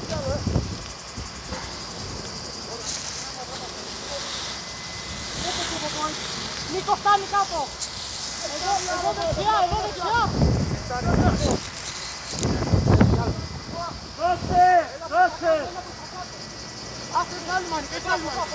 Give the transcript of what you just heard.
Νίκο, φτάνει κάτω! Εδώ δεξιά, εδώ δεξιά! Δώσε! Άσε, βγάλουμε, Μάνικα, βγάλουμε!